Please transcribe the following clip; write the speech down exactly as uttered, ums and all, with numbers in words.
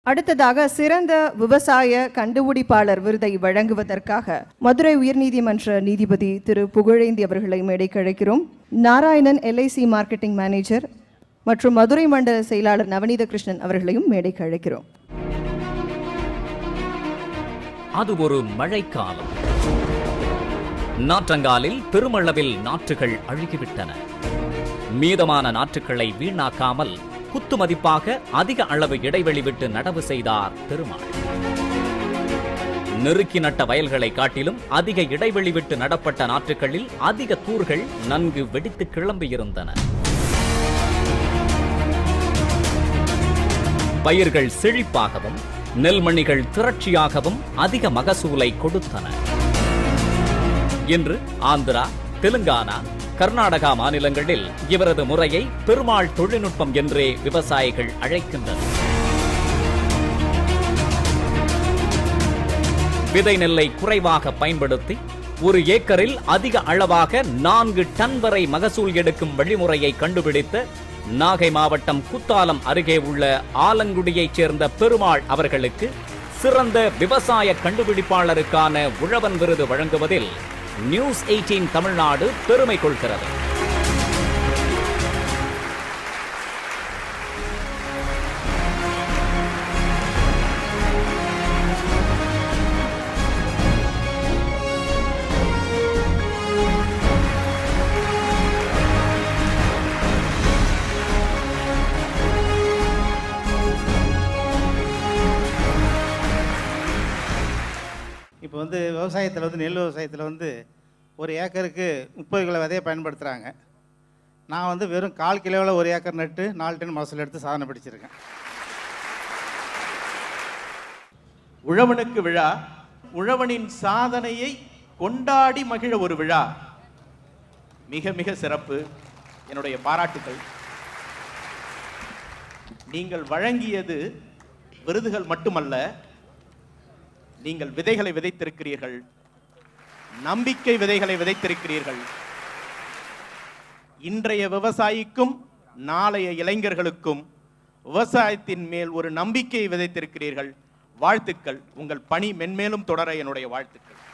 அடுத்ததாக சிறந்த விவசாய கண்டுபிடிப்பாளர் விருதை வழங்குவதற்காக மதுரை உயர்நீதிமன்ற நீதிபதி திரு புகழேந்தி அவர்களை மேடைக்கு அழைக்கிறோம். நாராயணன் எல்ஐசி மார்க்கெட்டிங் மேனேஜர் மற்றும் மதுரை மண்டல செயலாளர் நவநீத கிருஷ்ணன் அவர்களையும் மேடைக்கு அழைக்கிறோம். அது ஒரு மழைக்காலம். நாற்றங்காலில் பெருமளவில் நாற்றுகள் அழுகிவிட்டன. மீதமான நாற்றுகளை வீணாக்காமல் குத்து மதிப்பாக அதிக அளவு இடைவெளி விட்டு நடவு செய்தார் பெருமாள். நெருக்கி நட்ட வயல்களை காட்டிலும் அதிக இடைவெளி விட்டு நடப்பட்ட நாற்றுகளில் அதிக தூர்கள் நன்கு வெடித்து கிளம்பியிருந்தன. பயிர்கள் செழிப்பாகவும் நெல்மணிகள் திரட்சியாகவும் அதிக மகசூலை கொடுத்தன. இன்று ஆந்திரா, தெலுங்கானா, கர்நாடகா மாநிலங்களில் இவரது முறையை பெருமாள் தொழில்நுட்பம் என்றே விவசாயிகள் அழைக்கின்றனர். விதை நெல்லை குறைவாக பயன்படுத்தி ஒரு ஏக்கரில் அதிக அளவாக நான்கு டன் வரை மகசூல் எடுக்கும் வழிமுறையை கண்டுபிடித்த நாகை மாவட்டம் குத்தாலம் அருகே உள்ள ஆலங்குடியைச் சேர்ந்த பெருமாள் அவர்களுக்கு சிறந்த விவசாய கண்டுபிடிப்பாளருக்கான உழவன் விருது வழங்குவதில் நியூஸ் எய்ட்டீன் தமிழ்நாடு பெருமை கொள்கிறது. இப்போ வந்து விவசாயத்தில் வந்து நெல் விவசாயத்தில் வந்து ஒரு ஏக்கருக்கு முப்பது கிலோ விதையை பயன்படுத்துகிறாங்க. நான் வந்து வெறும் கால் கிலோவில் ஒரு ஏக்கர் நட்டு நாலு டன் மகசூல் எடுத்து சாதனை பிடிச்சிருக்கேன். உழவனுக்கு விழா, உழவனின் சாதனையை கொண்டாடி மகிழ ஒரு விழா. மிக மிக சிறப்பு. என்னுடைய பாராட்டுகள். நீங்கள் வழங்கியது விருதுகள் மட்டுமல்ல, நீங்கள் விதைகளை விதைத்திருக்கிறீர்கள், நம்பிக்கை விதைகளை விதைத்திருக்கிறீர்கள். இன்றைய விவசாயிக்கும் நாளைய இளைஞர்களுக்கும் விவசாயத்தின் மேல் ஒரு நம்பிக்கையை விதைத்திருக்கிறீர்கள். வாழ்த்துக்கள். உங்கள் பணி மென்மேலும் தொடர என்னுடைய வாழ்த்துக்கள்.